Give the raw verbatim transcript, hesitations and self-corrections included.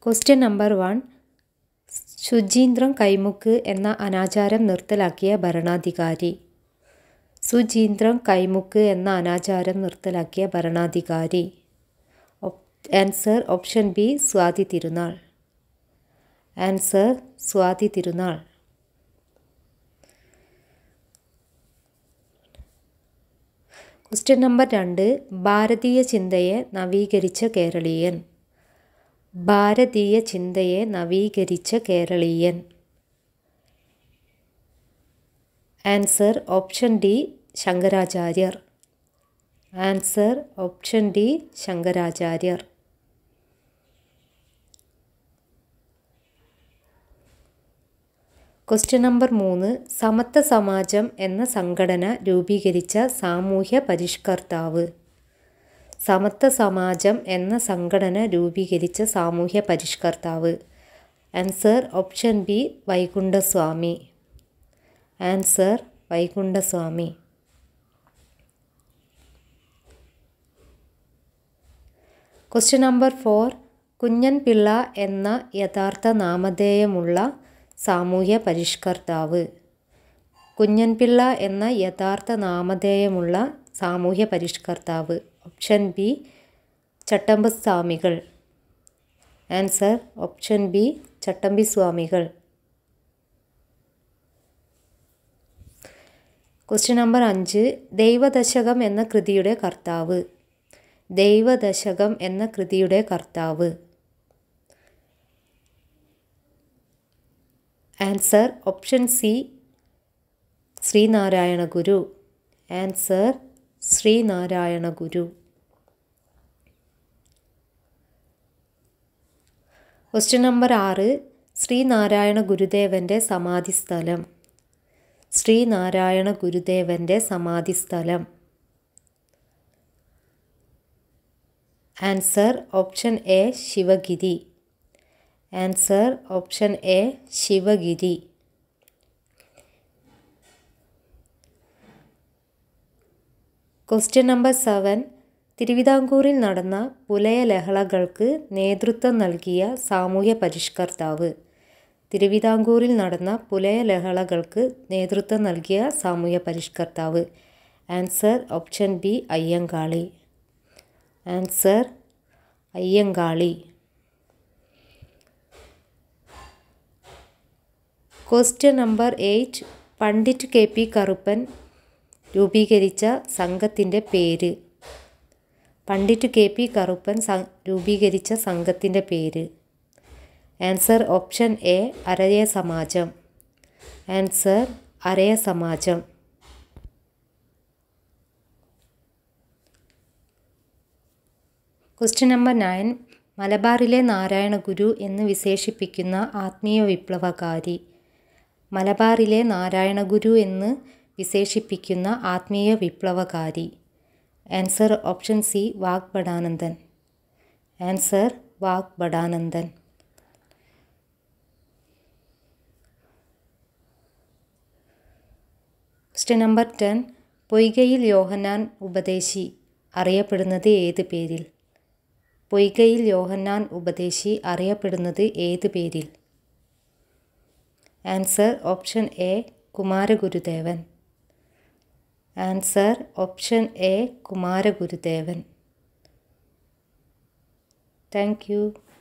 Question number one. Suchindram കൈമുക്ക് എന്ന അനാചാരം നിർത്തലാക്കിയ ഭരണാധികാരി. ശുചീന്ദ്രം കൈമുക്ക് എന്ന അനാചാരം നിർത്തലാക്കിയ ഭരണാധികാരി. Answer option B Swathi Thirunal. Answer Swathi Thirunal. Question number രണ്ട്. ഭാരതീയ ചിന്തയെ നവീകരിച്ച കേരളീയൻ. ഭാരതീയ ചിന്തയെ നവീകരിച്ച കേരളീയൻ. Answer option D Shankaracharya. Answer option D Shankaracharya. Question number മൂന്ന്. സമത്വ സമാജം എന്ന സംഘടന രൂപീകരിച്ച സാമൂഹ്യ പരിഷ്കർത്താവ്. സമത്വ സമാജം എന്ന സംഘടന രൂപീകരിച്ച സാമൂഹ്യ പരിഷ്കർത്താവ്. Answer option B Vaikunda Swami. Answer Vaikunda Swami. Question number four. Kunjan Pillai എന്ന യഥാർത്ഥ നാമധേയമുള്ള സാമൂഹ്യ പരിഷ്കർത്താവ്. കുഞ്ഞൻ പിള്ള എന്ന യഥാർത്ഥ നാമധേയമുള്ള സാമൂഹ്യ പരിഷ്കർത്താവ്. Option B Chattampi Swamikal. Answer option B Chattampi Swamikal. Question number അഞ്ച്. ദൈവദശകം എന്ന കൃതിയുടെ കർത്താവ്. ദൈവദശകം എന്ന കൃതിയുടെ കർത്താവ്. Answer option C Sree Narayana Guru. Answer Sree Narayana Guru. Question number ആറ്. ശ്രീനാരായണ ഗുരുദേവൻ്റെ സമാധിസ്ഥലം. ശ്രീനാരായണ ഗുരുദേവൻ്റെ സമാധിസ്ഥലം. Answer option A Sivagiri. Answer option A Sivagiri. Question number seven. തിരുവിതാംകൂറിൽ നടന്ന പുലയ ലഹളകൾക്ക് നേതൃത്വം നൽകിയ സാമൂഹ്യ പരിഷ്കർത്താവ്. തിരുവിതാംകൂറിൽ നടന്ന പുലയ ലഹളകൾക്ക് നേതൃത്വം നൽകിയ സാമൂഹ്യ പരിഷ്കർത്താവ്. Answer option B Ayyankali. Answer Ayyankali. Question number eight. Pandit K P Karuppan രൂപീകരിച്ച സംഘത്തിൻ്റെ പേര്. പണ്ഡിറ്റ് കെ പി കറുപ്പൻ രൂപീകരിച്ച സംഘത്തിൻ്റെ പേര്. Answer option A Araya Samajam. Answer Araya Samajam. Question number nine. മലബാറിലെ നാരായണ ഗുരു എന്ന് വിശേഷിപ്പിക്കുന്ന ആത്മീയ വിപ്ലവകാരി. മലബാറിലെ നാരായണ ഗുരു എന്ന് വിശേഷിപ്പിക്കുന്ന ആത്മീയ വിപ്ലവകാരി. Answer option C Vagbhatananda. Answer Vagbhatananda. Question number ten. Poykayil Yohannan Upadeshi അറിയപ്പെടുന്നത് ഏത് പേരിൽ? പൊയ്കയിൽ യോഹന്നാൻ ഉപദേശി അറിയപ്പെടുന്നത് ഏത് പേരിൽ? Answer option A Kumara Gurudevan. Answer option A Kumara Gurudevan. Thank U.